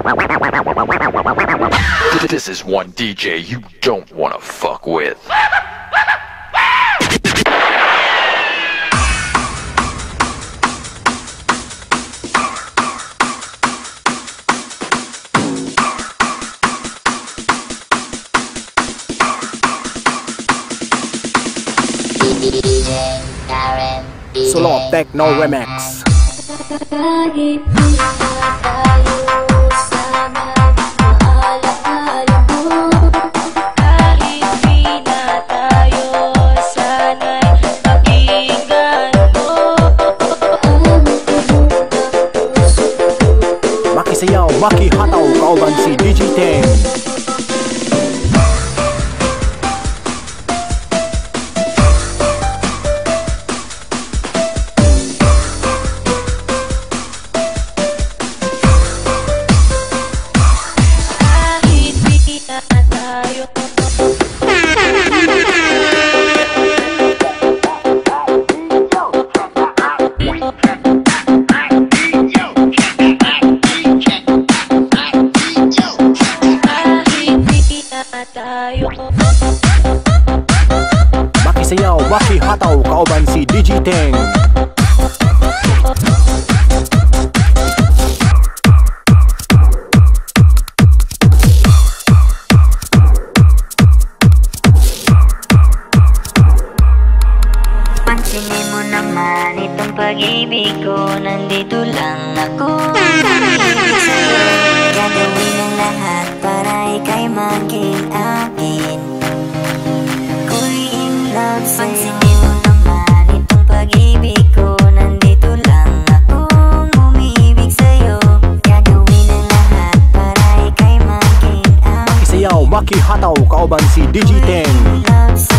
This is one DJ you don't wanna fuck with. Solo Techno Remix. Kahit di na tayo sana'y maalaala mo. Kahit di na tayo sana'y pakinggan mo. Makisayaw, makihataw, kauban si Digiteng. Makisayaw, makihataw, kauban si Digiteng. Pansinin mo naman itong pag-ibig ko, nandito lang ako. Umibig sa'yo, gagawin ang lahat para ika'y maging akin. Ako'y in love sa'yo. Pansinin mo naman itong pag-ibig ko, nandito lang akong umibig sa'yo. Gagawin ang lahat para ika'y maging akin. Makisayaw, makihataw, kauban si Digiteng. Love sa'yo.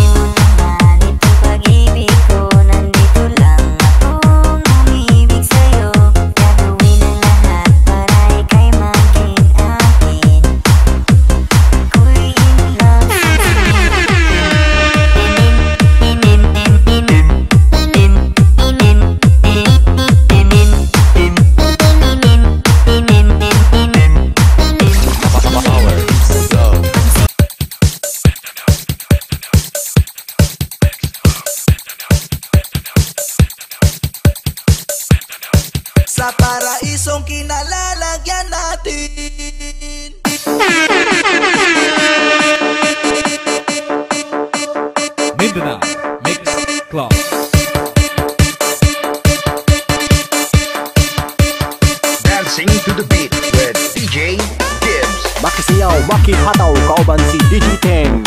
Sa paraisong kinalalagyan natin. Mindanao Mix Club. Dancing to the beat with DJ Gibbs. Makisayaw, makihataw, kauban si Digiteng.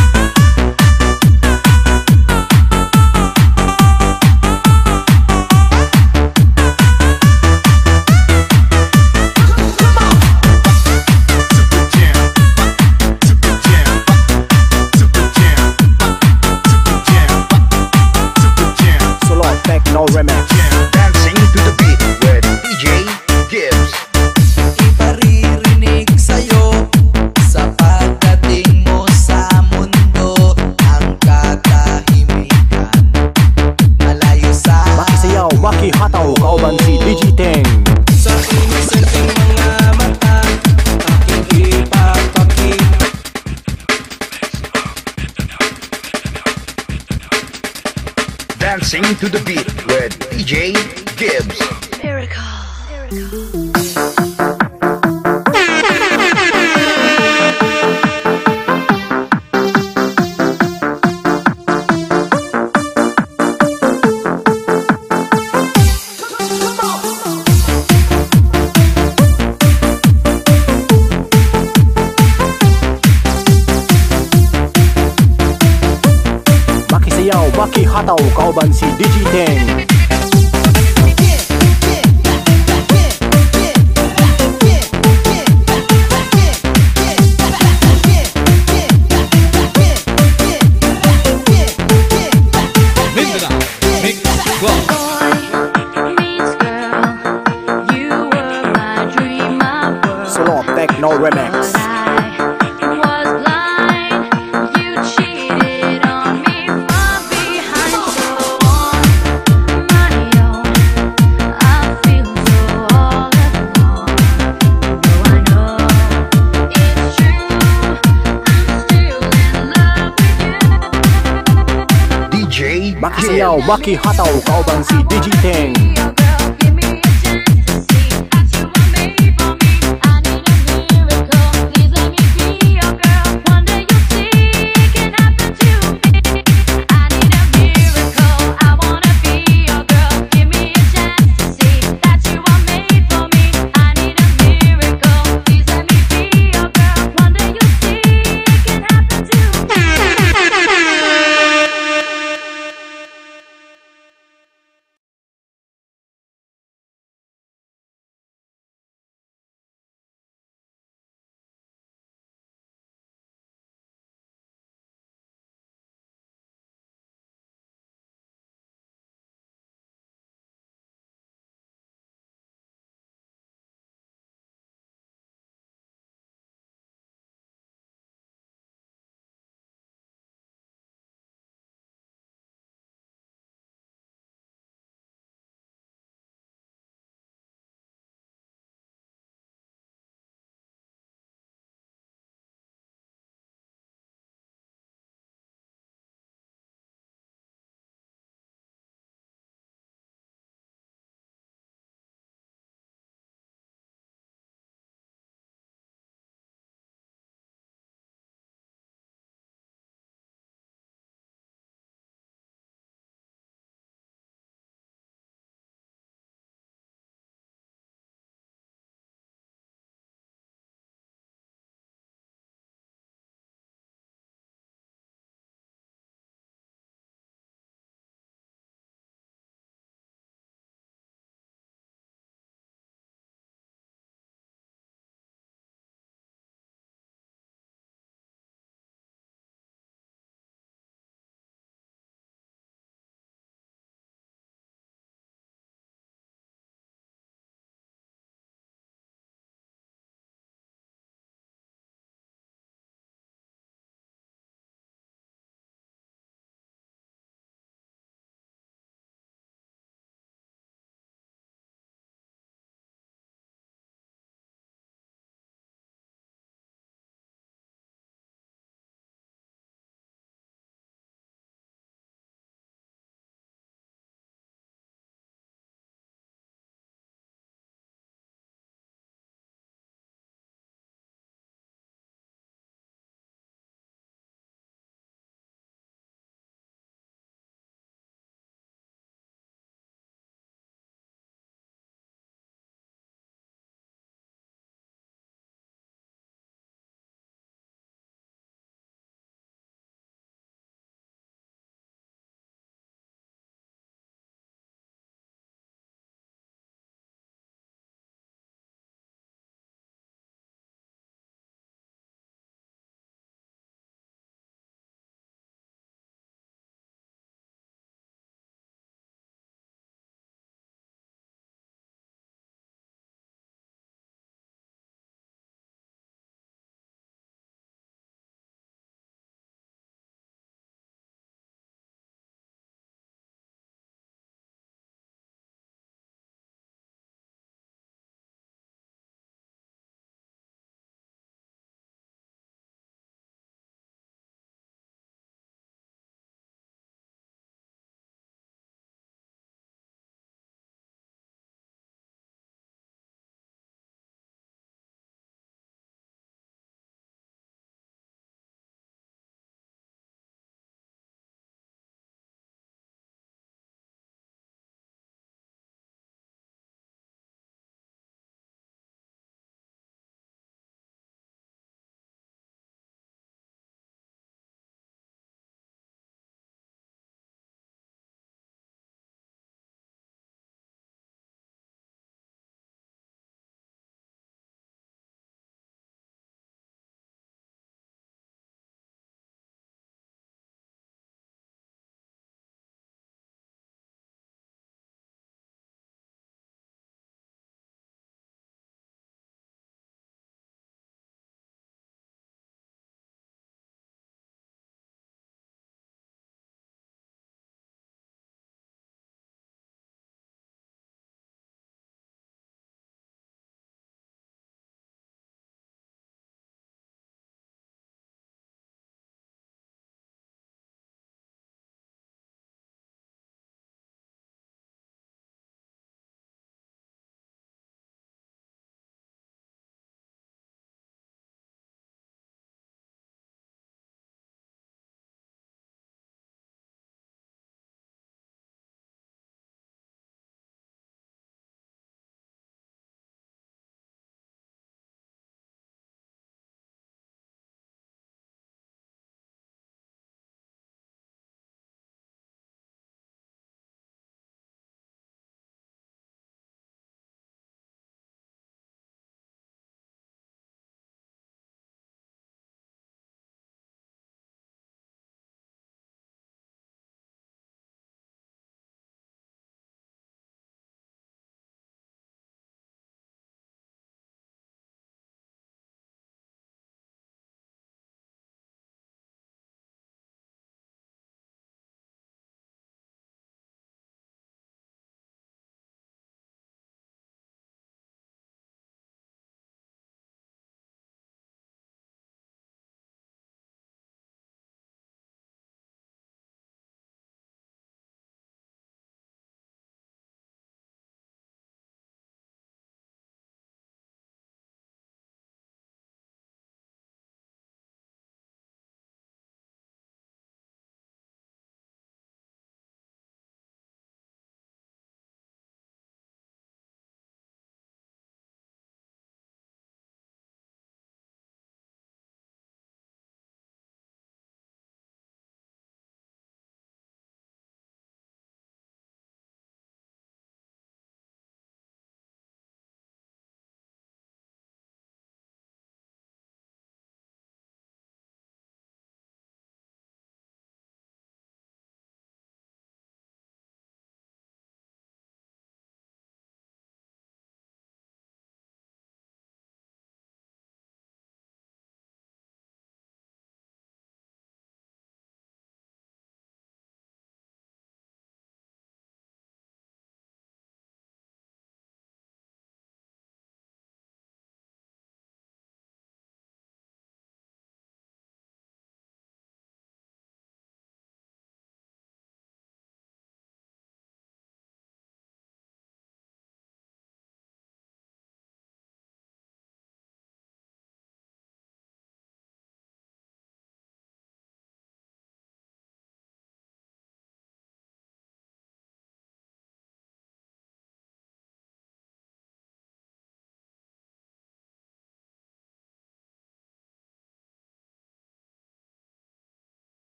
Techno Remix. Dancing to the beat with DJ Gibbs. Iparirinig sa'yo sa pagdating mo sa mundo ang katahimikan. Malayo sa Makisayaw, makihataw, kauban si Digiteng. sa inisenteng mga mata, aking ipapakita. Dancing to the beat with DJ Gibbs. Makisayaw, makihataw, kauban si Digiteng. Mindanao Mix Club. Solo Techno Remix. Makisayaw, makihataw, kauban si DJ Teng.